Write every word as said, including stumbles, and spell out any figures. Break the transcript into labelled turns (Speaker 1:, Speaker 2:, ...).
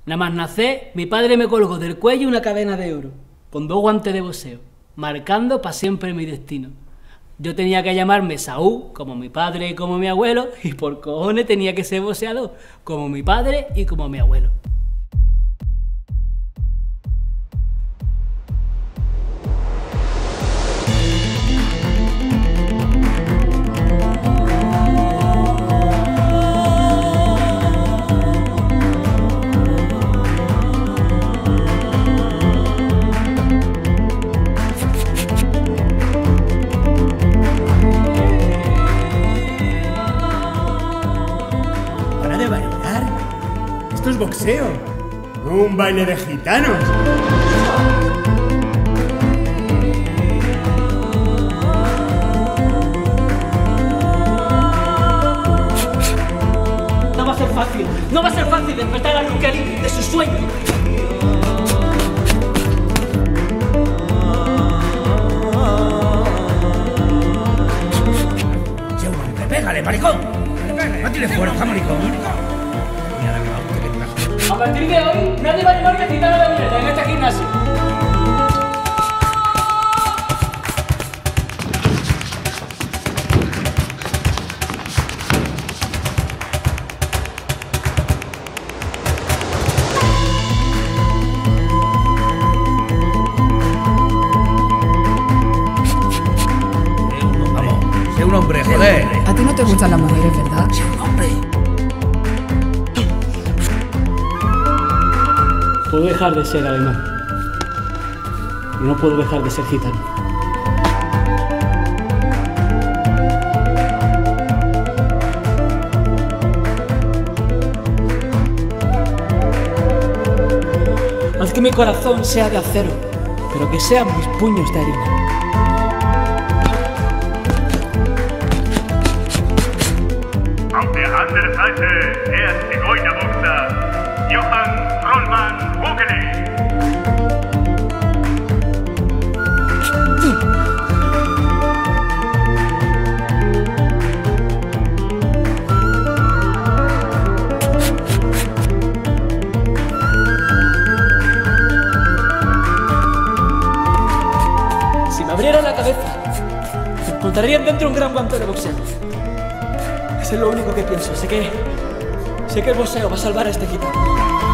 Speaker 1: Nada más nacer, mi padre me colgó del cuello una cadena de oro, con dos guantes de boxeo, marcando para siempre mi destino. Yo tenía que llamarme Saúl, como mi padre y como mi abuelo, y por cojones tenía que ser boxeador, como mi padre y como mi abuelo.
Speaker 2: ¿De bailar? Esto es boxeo, no un baile de gitanos.
Speaker 1: No va a ser fácil, no va a ser fácil despertar a Luke Lee de su sueño.
Speaker 2: ¡Sé un hombre, pégale, maricón! ¡No tienes fuerza, maricón!
Speaker 1: A partir de hoy, nadie va a llamarme gitano de mierda en este gimnasio.
Speaker 2: ¡Sé un hombre, joder!
Speaker 3: A ti no te gustan las mujeres, ¿verdad?
Speaker 2: ¡Sé un hombre!
Speaker 1: Puedo dejar de ser alemán. Y no puedo dejar de ser gitano. Haz que mi corazón sea de acero, pero que sean mis puños de harina.
Speaker 4: Auf der anderen Seite der Zigeunerboxer Johann Trollmann Hugeli.
Speaker 1: Si me abrieran la cabeza, encontrarían dentro un gran guante de boxeo. Eso es lo único que pienso. Sé que, sé que el boxeo va a salvar a este gitano.